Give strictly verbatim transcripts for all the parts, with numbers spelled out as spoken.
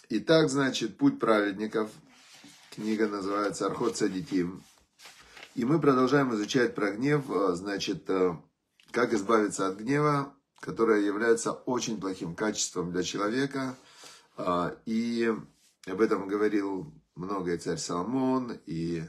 Итак, значит, «Путь праведников». Книга называется «Орхот Цадиким». И мы продолжаем изучать про гнев, значит, как избавиться от гнева, которое является очень плохим качеством для человека. И об этом говорил много и царь Соломон, и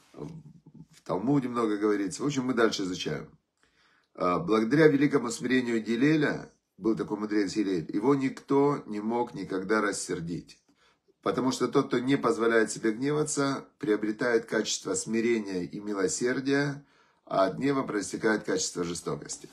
в Талмуде много говорится. В общем, мы дальше изучаем. Благодаря великому смирению Гилеля, был такой мудрец Гилель, его никто не мог никогда рассердить. Потому что тот, кто не позволяет себе гневаться, приобретает качество смирения и милосердия, а от гнева проистекает качество жестокости.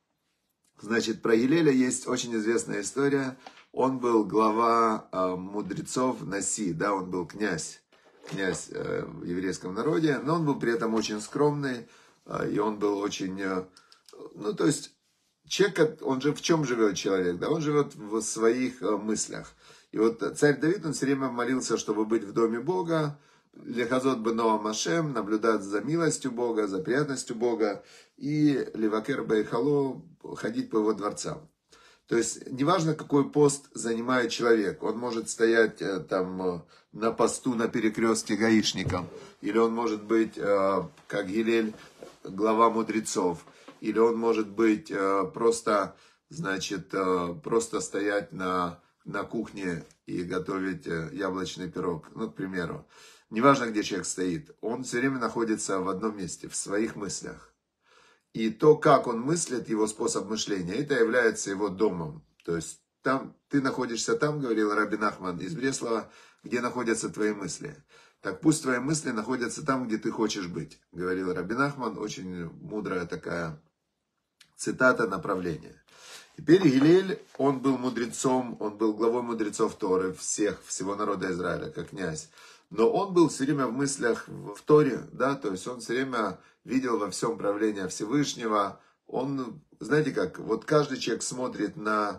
Значит, про Гилеля есть очень известная история. Он был глава э, мудрецов Наси, да, он был князь, князь э, в еврейском народе, но он был при этом очень скромный, э, и он был очень, э, ну, то есть, человек, он же в чем живет человек, да, он живет в своих э, мыслях. И вот царь Давид, он все время молился, чтобы быть в доме Бога, лехазот бы Ноам Ашем, наблюдать за милостью Бога, за приятностью Бога, и левакер байхало, ходить по его дворцам. То есть, неважно, какой пост занимает человек, он может стоять там на посту на перекрестке гаишником, или он может быть, как Гилель, глава мудрецов, или он может быть просто, значит, просто стоять на... на кухне и готовить яблочный пирог, ну, к примеру. Неважно, где человек стоит, он все время находится в одном месте, в своих мыслях. И то, как он мыслит, его способ мышления, это является его домом. То есть, там, ты находишься там, говорил Раби Нахман из Бреслова, где находятся твои мысли. Так пусть твои мысли находятся там, где ты хочешь быть, говорил Раби Нахман, очень мудрая такая цитата, направления. Теперь Гилель, он был мудрецом, он был главой мудрецов Торы, всех, всего народа Израиля, как князь. Но он был все время в мыслях в Торе, да, то есть он все время видел во всем правление Всевышнего. Он, знаете как, вот каждый человек смотрит на,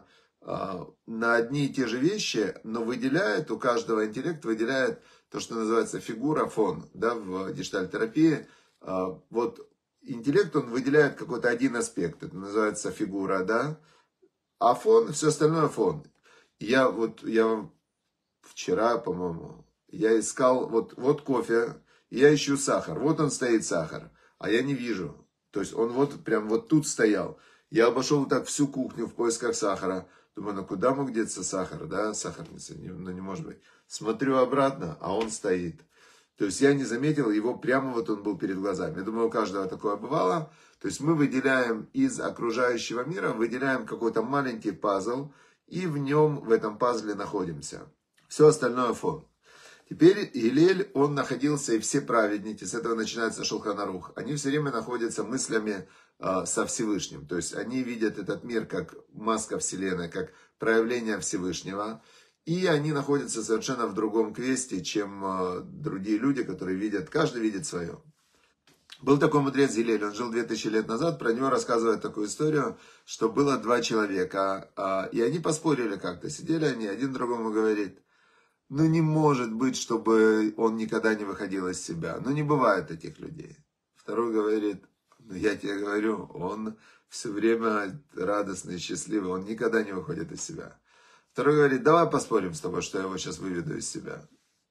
на одни и те же вещи, но выделяет, у каждого интеллект выделяет то, что называется фигура, фон, да, в гештальт-терапии. Вот интеллект, он выделяет какой-то один аспект, это называется фигура, да. А фон, все остальное фон. Я вот, я вам вчера, по-моему, я искал, вот, вот кофе, я ищу сахар. Вот он стоит, сахар, а я не вижу. То есть он вот прям вот тут стоял. Я обошел так всю кухню в поисках сахара. Думаю, ну куда мог деться сахар, да, сахарница, ну не может быть. Смотрю обратно, а он стоит. То есть я не заметил его, прямо вот он был перед глазами. Я думаю, у каждого такое бывало. То есть мы выделяем из окружающего мира, выделяем какой-то маленький пазл, и в нем, в этом пазле находимся. Все остальное фон. Теперь Гилель, он находился, и все праведники, с этого начинается Шулхан Арух, они все время находятся мыслями э, со Всевышним. То есть они видят этот мир как маска Вселенной, как проявление Всевышнего. И они находятся совершенно в другом квесте, чем э, другие люди, которые видят, каждый видит свое. Был такой мудрец Гилель, он жил две тысячи лет назад, про него рассказывают такую историю, что было два человека, э, и они поспорили как-то, сидели они, один другому говорит, ну не может быть, чтобы он никогда не выходил из себя, ну не бывает таких людей. Второй говорит, ну я тебе говорю, он все время радостный, счастливый, он никогда не выходит из себя. Второй говорит, давай поспорим с тобой, что я его сейчас выведу из себя.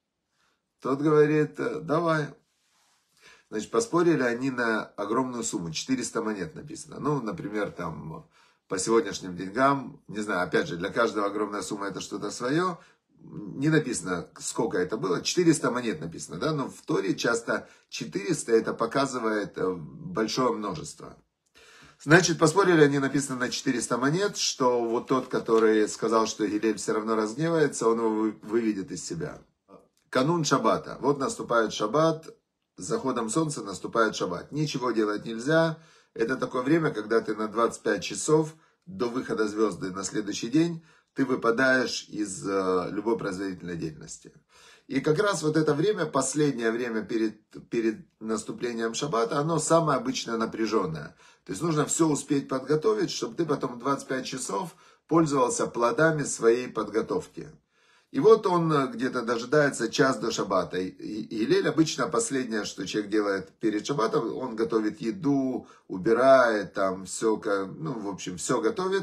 Тот говорит, давай. Значит, поспорили они на огромную сумму, четыреста монет написано. Ну, например, там, по сегодняшним деньгам, не знаю, опять же, для каждого огромная сумма это что-то свое. Не написано, сколько это было, четыреста монет написано, да, но в Торе часто четыреста это показывает большое множество. Значит, поспорили они, написано на четыреста монет, что вот тот, который сказал, что Гилель все равно разгневается, он его выведет из себя. Канун шаббата. Вот наступает шаббат, с заходом солнца наступает шаббат. Ничего делать нельзя. Это такое время, когда ты на двадцать пять часов до выхода звезды на следующий день, ты выпадаешь из э, любой производительной деятельности. И как раз вот это время, последнее время перед, перед наступлением шаббата, оно самое обычное напряженное. То есть нужно все успеть подготовить, чтобы ты потом двадцать пять часов пользовался плодами своей подготовки. И вот он где-то дожидается час до шаббата. И Гилель обычно последнее, что человек делает перед шаббатом, он готовит еду, убирает, там все, ну, в общем, все готовит.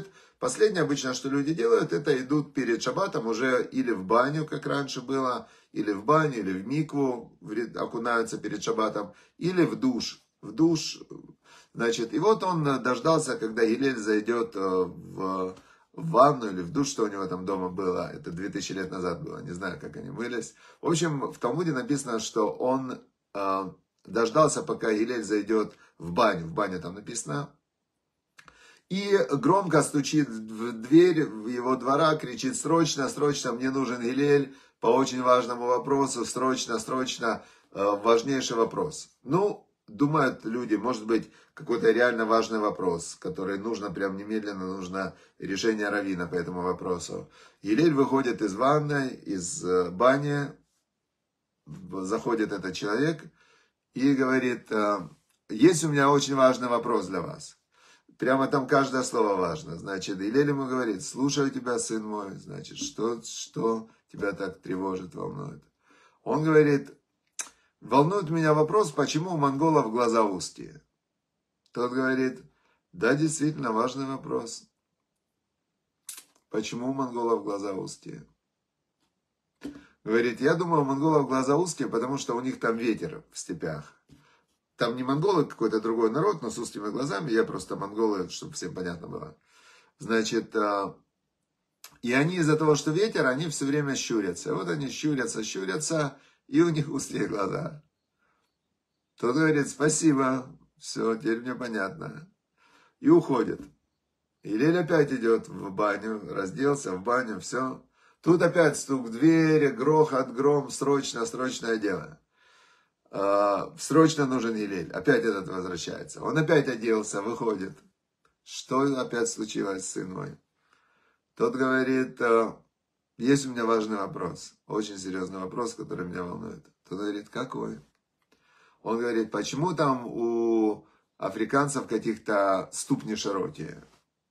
Последнее обычно, что люди делают, это идут перед шаббатом уже или в баню, как раньше было, или в баню, или в микву, окунаются перед шаббатом, или в душ. В душ, значит, и вот он дождался, когда Гилель зайдет в, в ванну или в душ, что у него там дома было. Это две тысячи лет назад было, не знаю, как они мылись. В общем, в Талмуде написано, что он э, дождался, пока Гилель зайдет в баню. В баню там написано. И громко стучит в дверь в его двора, кричит: срочно, срочно, мне нужен Гилель по очень важному вопросу, срочно, срочно, э, важнейший вопрос. Ну, думают люди, может быть, какой-то реально важный вопрос, который нужно прям немедленно, нужно решение раввина по этому вопросу. Гилель выходит из ванной, из бани, заходит этот человек и говорит: есть у меня очень важный вопрос для вас. Прямо там каждое слово важно. Значит, Гилель ему говорит: слушаю тебя, сын мой. Значит, что, что тебя так тревожит, волнует? Он говорит: волнует меня вопрос, почему у монголов глаза узкие. Тот говорит: да, действительно, важный вопрос. Почему у монголов глаза узкие? Говорит: я думаю, у монголов глаза узкие, потому что у них там ветер в степях. Там не монголы, какой-то другой народ, но с узкими глазами. Я просто монголы, чтобы всем понятно было. Значит, и они из-за того, что ветер, они все время щурятся. Вот они щурятся, щурятся, и у них узкие глаза. Тот говорит: спасибо, все, теперь мне понятно. И уходит. Гилель опять идет в баню, разделся в баню, все. Тут опять стук в двери, грохот, гром, срочно, срочное дело. Срочно нужен Гилель. Опять этот возвращается. Он опять оделся, выходит. Что опять случилось, сын мой? Тот говорит: есть у меня важный вопрос. Очень серьезный вопрос, который меня волнует. Тот говорит: какой? Он говорит: почему там у африканцев каких-то ступни широкие?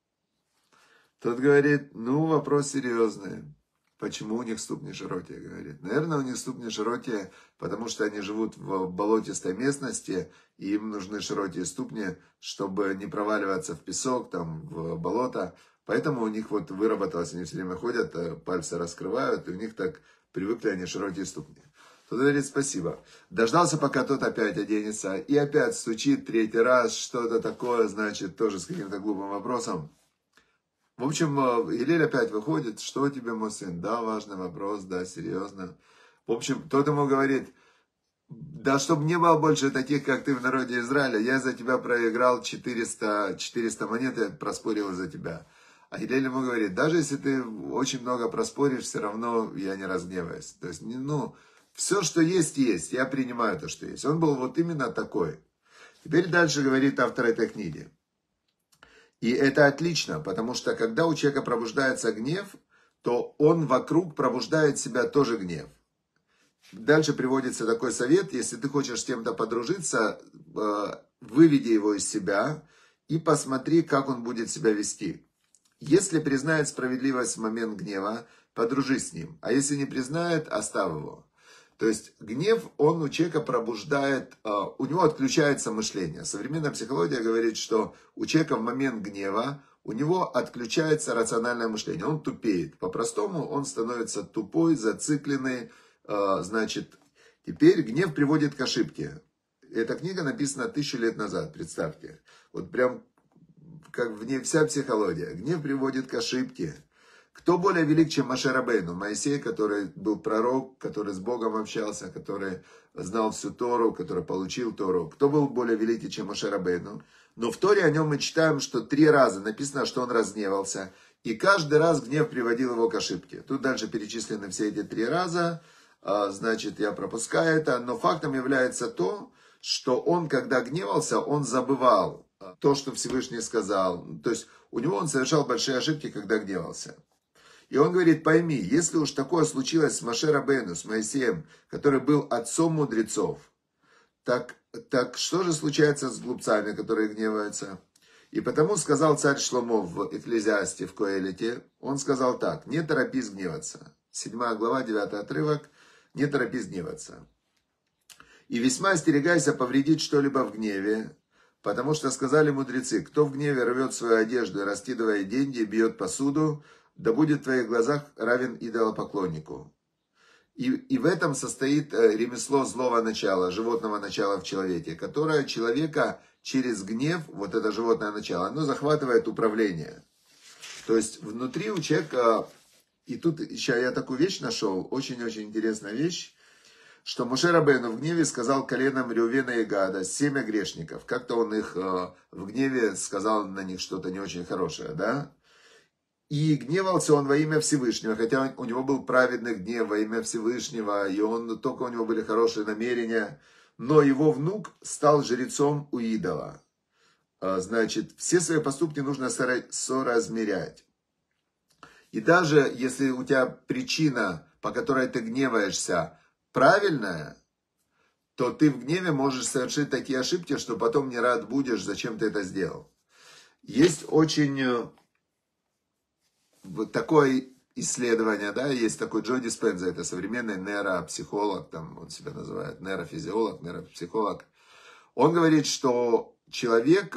Тот говорит: ну, вопрос серьезный. Почему у них ступни широкие, говорит. Наверное, у них ступни широкие, потому что они живут в болотистой местности, и им нужны широкие ступни, чтобы не проваливаться в песок, там, в болото. Поэтому у них вот выработалось, они все время ходят, пальцы раскрывают, и у них так привыкли они широкие ступни. Тот говорит: спасибо. Дождался, пока тот опять оденется, и опять стучит третий раз, что-то такое, значит, тоже с каким-то глупым вопросом. В общем, Гилель опять выходит: что тебе, мой сын? Да, важный вопрос, да, серьезно. В общем, тот ему говорит: да, чтобы не было больше таких, как ты в народе Израиля, я за тебя проиграл четыреста, четыреста монет, я проспорил за тебя. А Гилель ему говорит: даже если ты очень много проспоришь, все равно я не разгневаюсь. То есть, ну, все, что есть, есть, я принимаю то, что есть. Он был вот именно такой. Теперь дальше говорит автор этой книги. И это отлично, потому что когда у человека пробуждается гнев, то он вокруг пробуждает в себя тоже гнев. Дальше приводится такой совет: если ты хочешь с кем-то подружиться, выведи его из себя и посмотри, как он будет себя вести. Если признает справедливость в момент гнева, подружись с ним, а если не признает, оставь его. То есть гнев, он у человека пробуждает, у него отключается мышление. Современная психология говорит, что у человека в момент гнева, у него отключается рациональное мышление, он тупеет. По-простому он становится тупой, зацикленный. Значит, теперь гнев приводит к ошибке. Эта книга написана тысячу лет назад, представьте. Вот прям как в ней вся психология. Гнев приводит к ошибке. Кто более велик, чем Моше Рабейну? Моисей, который был пророк, который с Богом общался, который знал всю Тору, который получил Тору. Кто был более великий, чем Моше Рабейну? Но в Торе о нем мы читаем, что три раза написано, что он разгневался. И каждый раз гнев приводил его к ошибке. Тут дальше перечислены все эти три раза. Значит, я пропускаю это. Но фактом является то, что он, когда гневался, он забывал то, что Всевышний сказал. То есть у него он совершал большие ошибки, когда гневался. И он говорит: пойми, если уж такое случилось с Моше Рабейну, с Моисеем, который был отцом мудрецов, так, так что же случается с глупцами, которые гневаются? И потому сказал царь Шломо в Экклезиасте, в Коэлите, он сказал так: не торопись гневаться. седьмая глава, девятый отрывок, не торопись гневаться. И весьма остерегайся повредить что-либо в гневе, Потому что сказали мудрецы: кто в гневе рвет свою одежду и, раскидывая деньги, бьет посуду, да будет в твоих глазах равен идолопоклоннику. И, и в этом состоит ремесло злого начала, животного начала в человеке, которое человека через гнев, вот это животное начало, оно захватывает управление. То есть внутри у человека, и тут еще я такую вещь нашел, очень-очень интересная вещь, что Моше Рабейну в гневе сказал коленам Реувена и Гада: семя грешников. Как-то он их в гневе сказал на них что-то не очень хорошее, да? И гневался он во имя Всевышнего, хотя у него был праведный гнев во имя Всевышнего, и он, только у него были хорошие намерения, но его внук стал жрецом у идола. Значит, все свои поступки нужно соразмерять. И даже если у тебя причина, по которой ты гневаешься, правильная, то ты в гневе можешь совершить такие ошибки, что потом не рад будешь, зачем ты это сделал. Есть очень... Вот такое исследование, да, есть такой Джо Диспенза, это современный нейропсихолог, там он себя называет нейрофизиолог, нейропсихолог. Он говорит, что человек,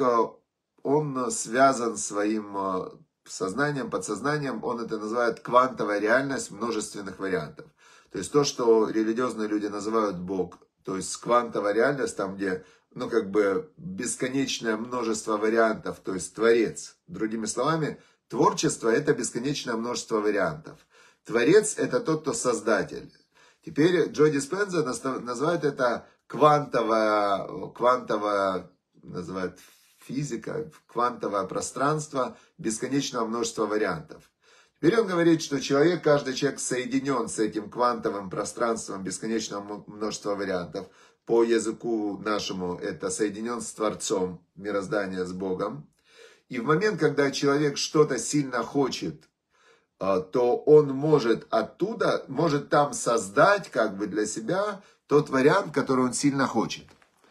он связан своим сознанием, подсознанием, он это называет квантовая реальность множественных вариантов. То есть то, что религиозные люди называют Бог, то есть квантовая реальность, там где, ну как бы бесконечное множество вариантов, то есть Творец. Другими словами, творчество – это бесконечное множество вариантов. Творец – это тот, кто создатель. Теперь Джо Диспенза называет это квантовая, квантовая, называет физика, квантовое пространство бесконечного множества вариантов. Теперь он говорит, что человек, каждый человек соединен с этим квантовым пространством бесконечного множества вариантов. По языку нашему это соединен с Творцом, мироздания, с Богом. И в момент, когда человек что-то сильно хочет, то он может оттуда, может там создать как бы для себя тот вариант, который он сильно хочет.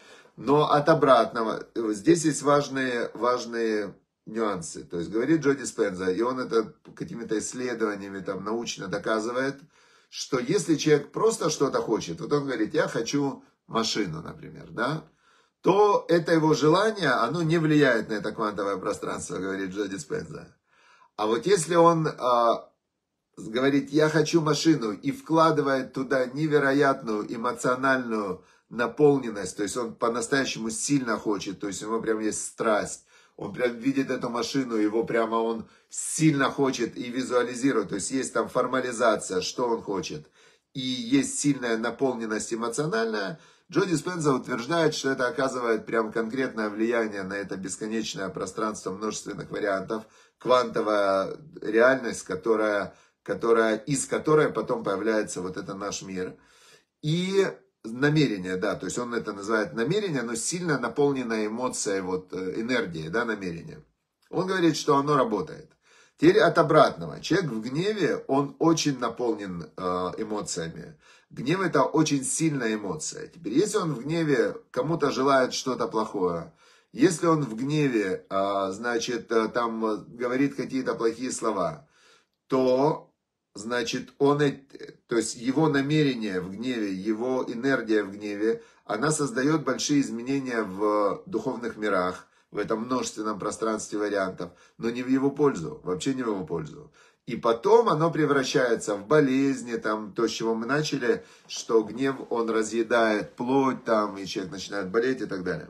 Но от обратного, здесь есть важные, важные нюансы. То есть говорит Джо Диспенза, и он это какими-то исследованиями там научно доказывает, что если человек просто что-то хочет, вот он говорит: я хочу машину, например, да, то это его желание, оно не влияет на это квантовое пространство, говорит Джо Диспенза. А вот если он а, говорит: я хочу машину, и вкладывает туда невероятную эмоциональную наполненность, то есть он по-настоящему сильно хочет, то есть у него прям есть страсть, он прям видит эту машину, его прямо он сильно хочет и визуализирует, то есть есть там формализация, что он хочет, и есть сильная наполненность эмоциональная. Джо Диспенза утверждает, что это оказывает прям конкретное влияние на это бесконечное пространство множественных вариантов, квантовая реальность, которая, которая, из которой потом появляется вот это наш мир. И намерение, да, то есть он это называет намерение, но сильно наполненная эмоция, вот, энергией, да, намерение. Он говорит, что оно работает. Теперь от обратного. Человек в гневе, он очень наполнен э, эмоциями. Гнев – это очень сильная эмоция. Теперь, если он в гневе кому-то желает что-то плохое, если он в гневе, э, значит, э, там говорит какие-то плохие слова, то, значит, он, то есть его намерение в гневе, его энергия в гневе, она создает большие изменения в духовных мирах, в этом множественном пространстве вариантов, но не в его пользу, вообще не в его пользу. И потом оно превращается в болезни, там, то, с чего мы начали, что гнев, он разъедает плоть, там, и человек начинает болеть и так далее.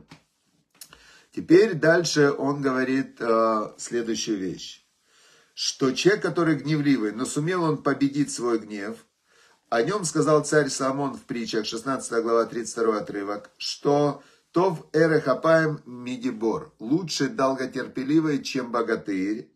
Теперь дальше он говорит э, следующую вещь, что человек, который гневливый, но сумел он победить свой гнев, о нем сказал царь Соломон в притчах, шестнадцатая глава, тридцать второй отрывок, что «Тов эрех апаем мидибор» – лучше долготерпеливый, чем богатырь,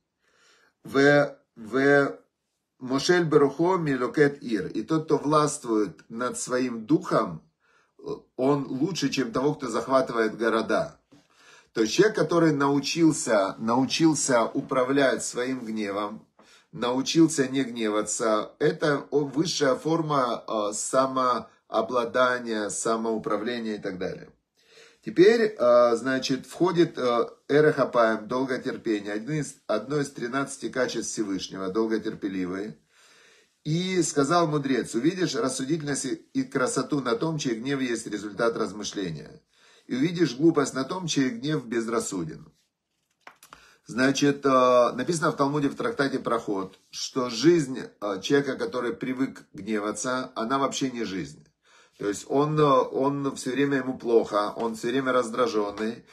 в в мошель берухо милокет ир. И тот, кто властвует над своим духом, он лучше, чем того, кто захватывает города. То есть человек, который научился, научился управлять своим гневом, научился не гневаться, это высшая форма самообладания, самоуправления и так далее. Теперь, значит, входит эрех апаем, долготерпение, одно из тринадцати качеств Всевышнего, долготерпеливый. И сказал мудрец: увидишь рассудительность и красоту на том, чей гнев есть результат размышления. и увидишь глупость на том, чей гнев безрассуден. Значит, написано в Талмуде в трактате Проход, что жизнь человека, который привык гневаться, она вообще не жизнь. То есть он, он все время ему плохо, он все время раздраженный,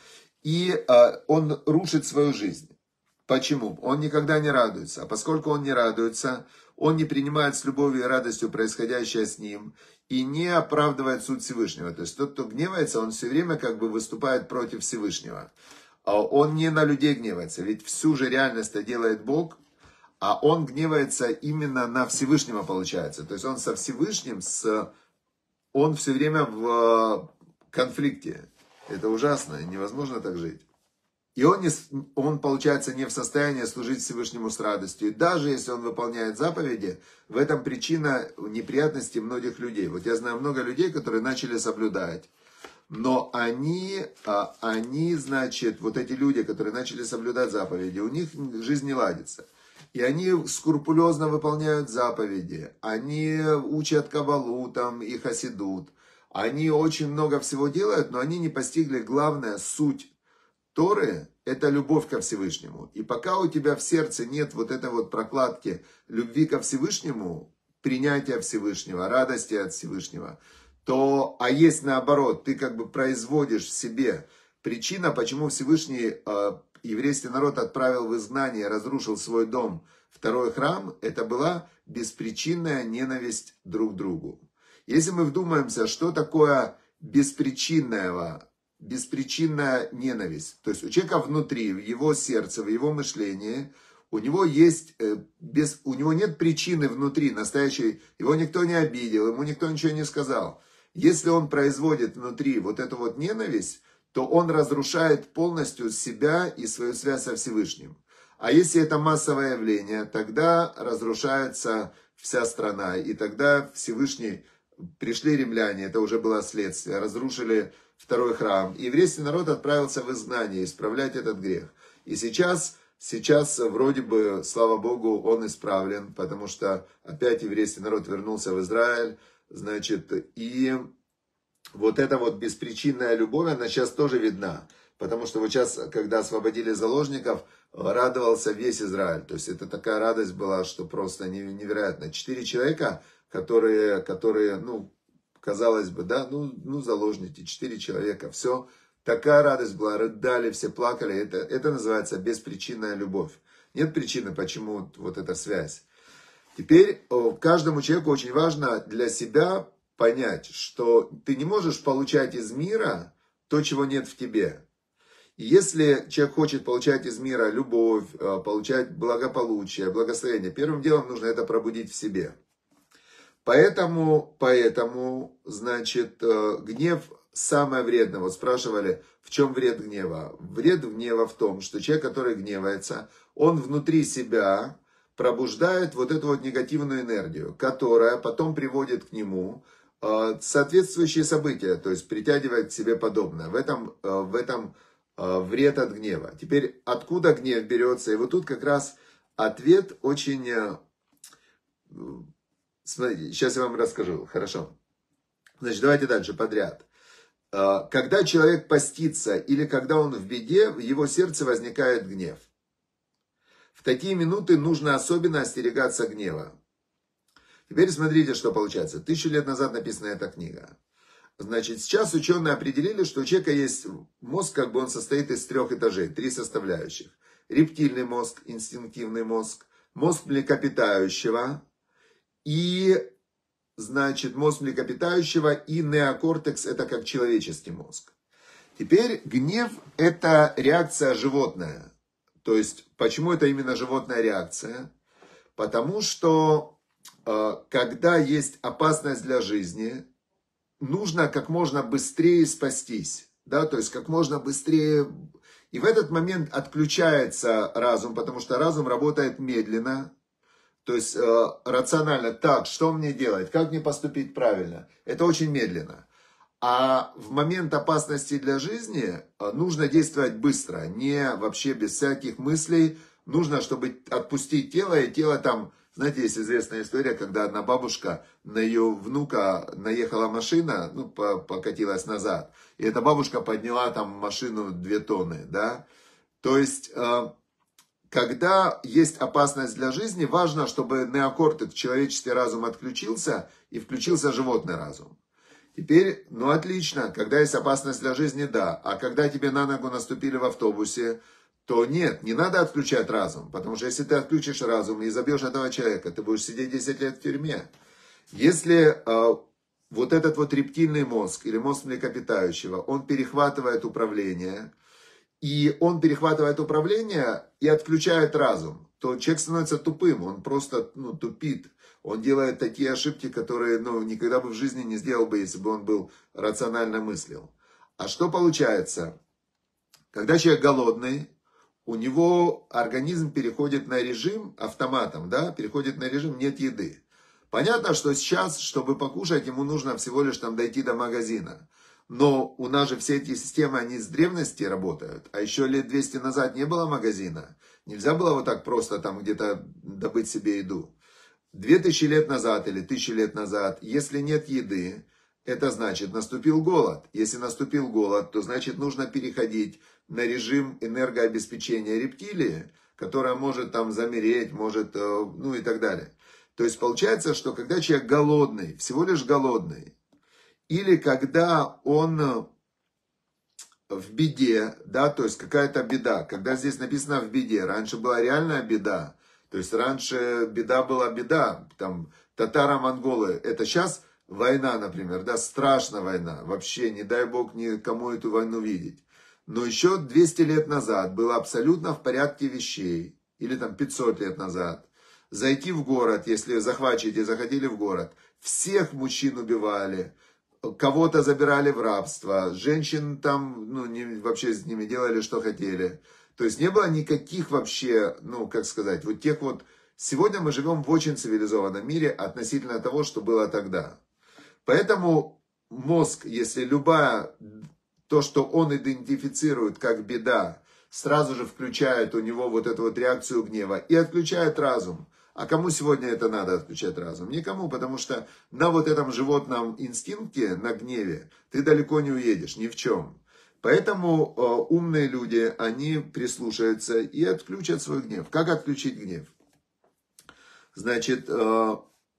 и он рушит свою жизнь. Почему? Он никогда не радуется. А поскольку он не радуется, он не принимает с любовью и радостью происходящее с ним и не оправдывает суд Всевышнего. То есть тот, кто гневается, он все время как бы выступает против Всевышнего. Он не на людей гневается, ведь всю же реальность делает Бог, а он гневается именно на Всевышнего, получается. То есть он со Всевышним, с... он все время в конфликте. Это ужасно, невозможно так жить. И он, не, он, получается, не в состоянии служить Всевышнему с радостью. И даже если он выполняет заповеди, в этом причина неприятностей многих людей. Вот я знаю много людей, которые начали соблюдать. Но они, они, значит, вот эти люди, которые начали соблюдать заповеди, у них жизнь не ладится. И они скрупулезно выполняют заповеди. Они учат кабалу там, и хасидут. Они очень много всего делают, но они не постигли главное, суть Торы – это любовь ко Всевышнему. И пока у тебя в сердце нет вот этой вот прокладки любви ко Всевышнему, принятия Всевышнего, радости от Всевышнего, то, а есть наоборот, ты как бы производишь в себе причина, почему Всевышний э, еврейский народ отправил в изгнание, разрушил свой дом, второй храм, это была беспричинная ненависть друг к другу. Если мы вдумаемся, что такое беспричинная, беспричинная ненависть, то есть у человека внутри, в его сердце, в его мышлении, у него есть, э, без, у него нет причины внутри настоящей, его никто не обидел, ему никто ничего не сказал. Если он производит внутри вот эту вот ненависть, то он разрушает полностью себя и свою связь со Всевышним. А если это массовое явление, тогда разрушается вся страна. И тогда Всевышний, пришли римляне, это уже было следствие, разрушили второй храм. И еврейский народ отправился в изгнание, исправлять этот грех. И сейчас, сейчас вроде бы, слава Богу, он исправлен, потому что опять еврейский народ вернулся в Израиль. Значит, и вот эта вот беспричинная любовь, она сейчас тоже видна. Потому что вот сейчас, когда освободили заложников, радовался весь Израиль. То есть это такая радость была, что просто невероятно. Четыре человека, которые, которые, ну, казалось бы, да, ну, ну заложники, четыре человека, все. Такая радость была, рыдали, все плакали. Это, это называется беспричинная любовь. Нет причины, почему вот эта связь. Теперь каждому человеку очень важно для себя понять, что ты не можешь получать из мира то, чего нет в тебе. И если человек хочет получать из мира любовь, получать благополучие, благословение, первым делом нужно это пробудить в себе. Поэтому, поэтому, значит, гнев самое вредное. Вот спрашивали, в чем вред гнева? Вред гнева в том, что человек, который гневается, он внутри себя пробуждает вот эту вот негативную энергию, которая потом приводит к нему соответствующие события, то есть притягивает к себе подобное. В этом, в этом вред от гнева. Теперь, откуда гнев берется? И вот тут как раз ответ очень... Смотрите, сейчас я вам расскажу. Хорошо. Значит, давайте дальше подряд. Когда человек постится или когда он в беде, в его сердце возникает гнев. В такие минуты нужно особенно остерегаться гнева. Теперь смотрите, что получается. Тысячу лет назад написана эта книга. Значит, сейчас ученые определили, что у человека есть мозг, как бы он состоит из трех этажей, три составляющих. Рептильный мозг, инстинктивный мозг, мозг млекопитающего и, значит, мозг млекопитающего и неокортекс, это как человеческий мозг. Теперь гнев – это реакция животная. То есть, почему это именно животная реакция? Потому что, когда есть опасность для жизни, нужно как можно быстрее спастись. Да? То есть, как можно быстрее. И в этот момент отключается разум, потому что разум работает медленно. То есть, рационально. Так, что мне делать? Как мне поступить правильно? Это очень медленно. А в момент опасности для жизни нужно действовать быстро, не вообще без всяких мыслей. Нужно, чтобы отпустить тело, и тело там Знаете, есть известная история, когда одна бабушка, на ее внука наехала машина, ну, покатилась назад, и эта бабушка подняла там машину две тонны, да. То есть, когда есть опасность для жизни, важно, чтобы неокортекс, человеческий разум, отключился и включился животный разум. Теперь, ну отлично, когда есть опасность для жизни, да. А когда тебе на ногу наступили в автобусе, то нет, не надо отключать разум. Потому что если ты отключишь разум и забьешь этого человека, ты будешь сидеть десять лет в тюрьме. Если э, вот этот вот рептильный мозг или мозг млекопитающего, он перехватывает управление, и он перехватывает управление и отключает разум, то человек становится тупым, он просто ну, тупит. Он делает такие ошибки, которые ну, никогда бы в жизни не сделал бы, если бы он был рационально мыслил. А что получается? Когда человек голодный, у него организм переходит на режим автоматом, да, переходит на режим нет еды. Понятно, что сейчас, чтобы покушать, ему нужно всего лишь там дойти до магазина. Но у нас же все эти системы, они с древности работают. А еще лет двести назад не было магазина. Нельзя было вот так просто там где-то добыть себе еду. Две тысячи лет назад или тысячи лет назад, если нет еды, это значит наступил голод. Если наступил голод, то значит нужно переходить на режим энергообеспечения рептилии, которая может там замереть, может, ну и так далее. То есть получается, что когда человек голодный, всего лишь голодный, или когда он в беде, да, то есть какая-то беда, когда здесь написано в беде, раньше была реальная беда, то есть раньше беда была беда, там татаро-монголы, это сейчас война, например, да, страшная война, вообще не дай бог никому эту войну видеть. Но еще двести лет назад было абсолютно в порядке вещей, или там пятьсот лет назад, зайти в город, если захватчики заходили в город, всех мужчин убивали, кого-то забирали в рабство, женщин там, ну, не, вообще с ними делали, что хотели. То есть не было никаких вообще, ну, как сказать, вот тех вот... Сегодня мы живем в очень цивилизованном мире относительно того, что было тогда. Поэтому мозг, если любая, то, что он идентифицирует как беда, сразу же включает у него вот эту вот реакцию гнева и отключает разум. А кому сегодня это надо отключать разум? Никому, потому что на вот этом животном инстинкте, на гневе, ты далеко не уедешь, ни в чем. Поэтому э, умные люди, они прислушаются и отключат свой гнев. Как отключить гнев? Значит, э,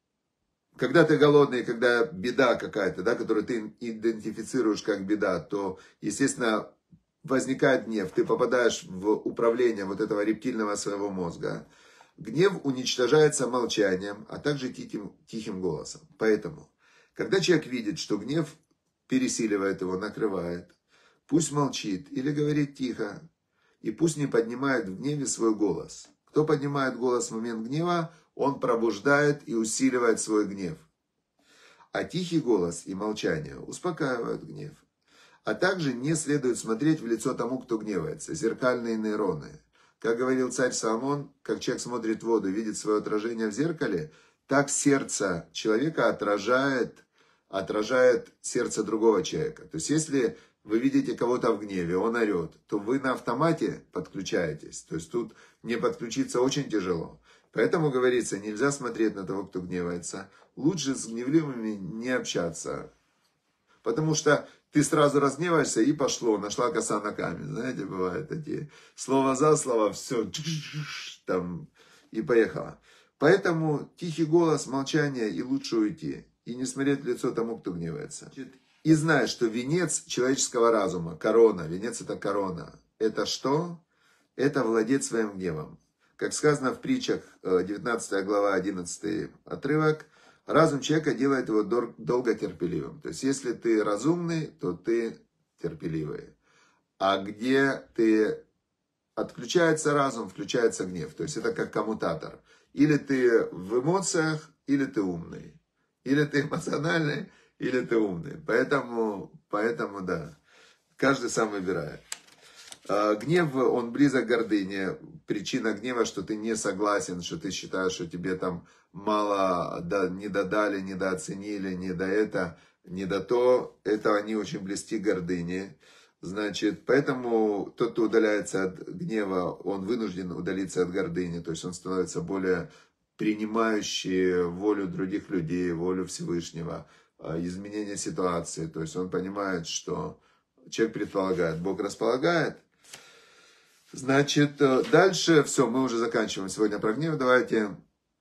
когда ты голодный, когда беда какая-то, да, которую ты идентифицируешь как беда, то, естественно, возникает гнев. Ты попадаешь в управление вот этого рептильного своего мозга. Гнев уничтожается молчанием, а также тихим, тихим голосом. Поэтому, когда человек видит, что гнев пересиливает его, накрывает, пусть молчит или говорит тихо, и пусть не поднимает в гневе свой голос. Кто поднимает голос в момент гнева, он пробуждает и усиливает свой гнев. А тихий голос и молчание успокаивают гнев. А также не следует смотреть в лицо тому, кто гневается. Зеркальные нейроны. Как говорил царь Соломон, как человек смотрит в воду и видит свое отражение в зеркале, так сердце человека отражает, отражает сердце другого человека. То есть, если вы видите кого-то в гневе, он орет, то вы на автомате подключаетесь. То есть, тут не подключиться очень тяжело. Поэтому, говорится, нельзя смотреть на того, кто гневается. Лучше с гневливыми не общаться. Потому что ты сразу разгневаешься и пошло, нашла коса на камень. Знаете, бывают такие слово за слово, все, там, и поехала. Поэтому тихий голос, молчание и лучше уйти. И не смотреть в лицо тому, кто гневается. И знай, что венец человеческого разума, корона, венец это корона. Это что? Это владеть своим гневом. Как сказано в притчах, девятнадцатая глава, одиннадцатый отрывок, разум человека делает его долготерпеливым. То есть, если ты разумный, то ты терпеливый. А где ты отключается разум, включается гнев. То есть, это как коммутатор. Или ты в эмоциях, или ты умный. Или ты эмоциональный, или ты умный. Поэтому, поэтому да, каждый сам выбирает. Гнев, он близок к гордыне. Причина гнева, что ты не согласен, что ты считаешь, что тебе там мало не додали, недооценили, не до это, не до то. Это они очень близки к гордыне. Значит, поэтому тот, кто удаляется от гнева, он вынужден удалиться от гордыни. То есть он становится более принимающие волю других людей, волю Всевышнего, изменение ситуации. То есть он понимает, что человек предполагает, Бог располагает. Значит, дальше, все, мы уже заканчиваем сегодня про гнев. Давайте.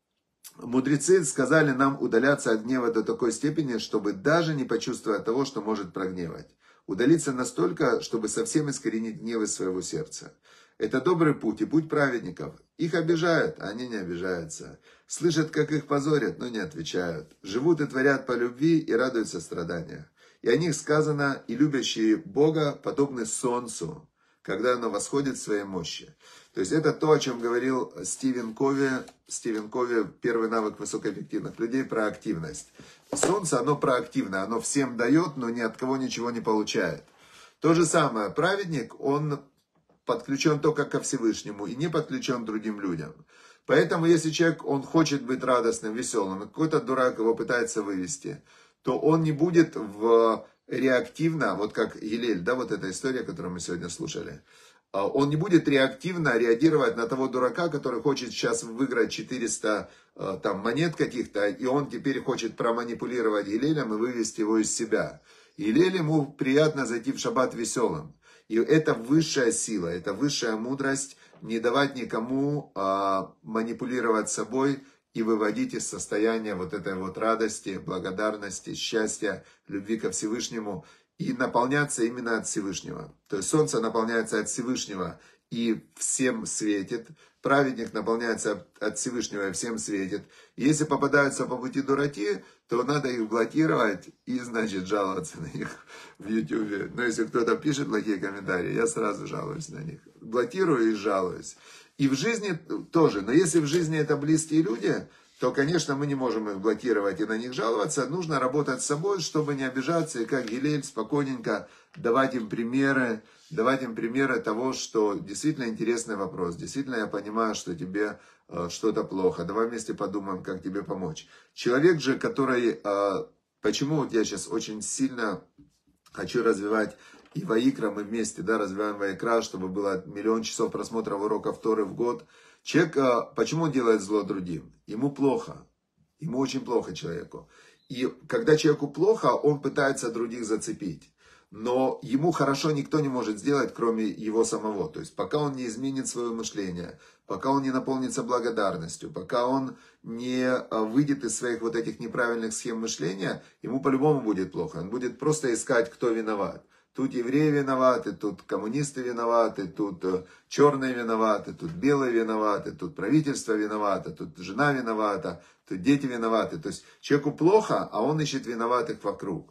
Мудрецы сказали нам удаляться от гнева до такой степени, чтобы даже не почувствовать того, что может прогневать. Удалиться настолько, чтобы совсем искоренить гнев из своего сердца. Это добрый путь и путь праведников. Их обижают, а они не обижаются. Слышат, как их позорят, но не отвечают. Живут и творят по любви и радуются страданиям. И о них сказано, и любящие Бога подобны солнцу, когда оно восходит в своей мощи. То есть это то, о чем говорил Стивен Кови, Стивен Кови, первый навык высокоэффективных людей, про активность. Солнце, оно проактивно, оно всем дает, но ни от кого ничего не получает. То же самое, праведник, он подключен только ко Всевышнему и не подключен к другим людям. Поэтому, если человек, он хочет быть радостным, веселым, и какой-то дурак его пытается вывести, то он не будет в реактивно, вот как Елель, да, вот эта история, которую мы сегодня слушали, он не будет реактивно реагировать на того дурака, который хочет сейчас выиграть четыреста там, монет каких-то, и он теперь хочет проманипулировать Елелем и вывести его из себя. Елель, ему приятно зайти в шаббат веселым. И это высшая сила, это высшая мудрость, не давать никому а, манипулировать собой и выводить из состояния вот этой вот радости, благодарности, счастья, любви ко Всевышнему и наполняться именно от Всевышнего. То есть солнце наполняется от Всевышнего и всем светит. Праведник наполняется от Всевышнего и всем светит. Если попадаются по пути дураки, то надо их блокировать и, значит, жаловаться на них в Ютубе. Но если кто-то пишет плохие комментарии, я сразу жалуюсь на них. Блокирую и жалуюсь. И в жизни тоже. Но если в жизни это близкие люди, то, конечно, мы не можем их блокировать и на них жаловаться. Нужно работать с собой, чтобы не обижаться. И как Гилель, спокойненько давать им примеры, давать им примеры того, что действительно интересный вопрос. Действительно, я понимаю, что тебе э, что-то плохо. Давай вместе подумаем, как тебе помочь. Человек же, который... Э, почему вот я сейчас очень сильно хочу развивать и Ваикра, мы вместе, да, развиваем Ваикра, чтобы было миллион часов просмотров уроков Торы в год. Человек, э, почему он делает зло другим? Ему плохо. Ему очень плохо человеку. И когда человеку плохо, он пытается других зацепить. Но ему хорошо никто не может сделать, кроме его самого. То есть, пока он не изменит свое мышление, пока он не наполнится благодарностью, пока он не выйдет из своих вот этих неправильных схем мышления, ему по-любому будет плохо. Он будет просто искать, кто виноват. Тут евреи виноваты, тут коммунисты виноваты, тут черные виноваты, тут белые виноваты, тут правительство виновато, тут жена виновата, тут дети виноваты. То есть, человеку плохо, а он ищет виноватых вокруг.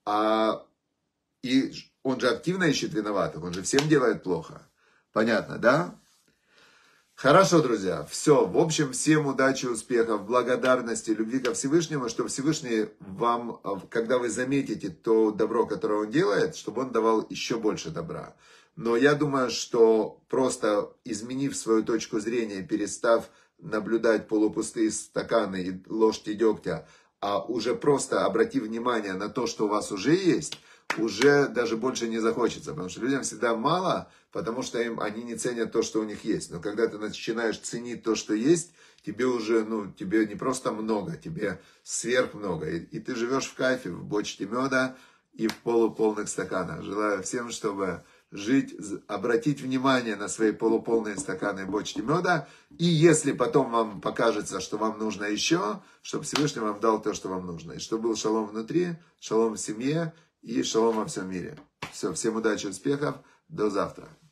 А И он же активно ищет виноватых, он же всем делает плохо. Понятно, да? Хорошо, друзья. Все. В общем, всем удачи, успехов, благодарности, любви ко Всевышнему, чтобы Всевышний вам, когда вы заметите то добро, которое он делает, чтобы он давал еще больше добра. Но я думаю, что просто изменив свою точку зрения, перестав наблюдать полупустые стаканы и ложки дегтя, а уже просто обратив внимание на то, что у вас уже есть, уже даже больше не захочется, потому что людям всегда мало, потому что им, они не ценят то, что у них есть. Но когда ты начинаешь ценить то, что есть, тебе уже, ну, тебе не просто много, тебе сверх много. И, и ты живешь в кайфе, в бочке меда и в полуполных стаканах. Желаю всем, чтобы жить, обратить внимание на свои полуполные стаканы и бочки меда. И если потом вам покажется, что вам нужно еще, чтобы Всевышний вам дал то, что вам нужно. И чтобы был шалом внутри, шалом в семье, и шалом во всем мире. Все, всем удачи, успехов. До завтра.